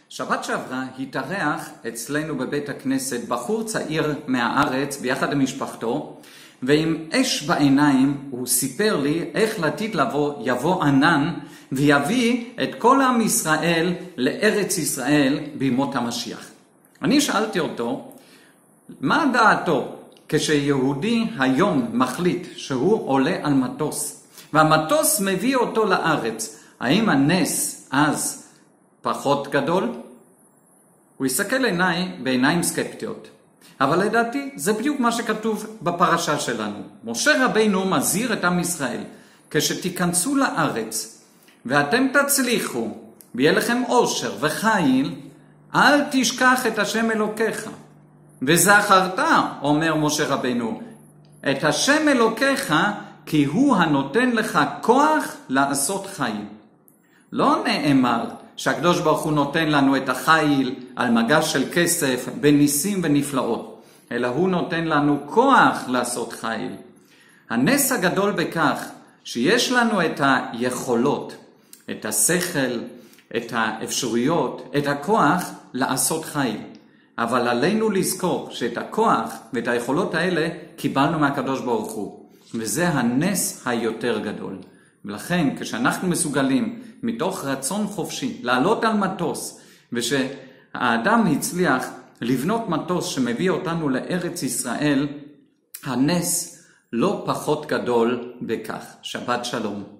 שבת שעברה התארח אצלנו בבית הכנסת בחור צעיר מהארץ ביחד עם משפחתו, ועם אש בעיניים הוא סיפר לי איך לעתיד יבוא ענן ויביא את כל עם ישראל לארץ ישראל בימות המשיח. אני שאלתי אותו, מה דעתו כשיהודי היום מחליט שהוא עולה על מטוס, והמטוס מביא אותו לארץ, האם הנס אז פחות גדול? הוא יסתכל עיניי בעיניים סקפטיות. אבל לדעתי זה בדיוק מה שכתוב בפרשה שלנו. משה רבינו מזהיר את עם ישראל, כשתיכנסו לארץ ואתם תצליחו ויהיה לכם עושר וחיל, אל תשכח את השם אלוקיך. וזכרת, אומר משה רבינו, את השם אלוקיך, כי הוא הנותן לך כוח לעשות חיל. לא נאמר שהקדוש ברוך הוא נותן לנו את החיל על מגש של כסף בניסים ונפלאות, אלא הוא נותן לנו כוח לעשות חיל. הנס הגדול בכך שיש לנו את היכולות, את השכל, את האפשרויות, את הכוח לעשות חיל. אבל עלינו לזכור שאת הכוח ואת היכולות האלה קיבלנו מהקדוש ברוך הוא. וזה הנס היותר גדול. ולכן כשאנחנו מסוגלים מתוך רצון חופשי לעלות על מטוס, ושהאדם הצליח לבנות מטוס שמביא אותנו לארץ ישראל, הנס לא פחות גדול בכך. שבת שלום.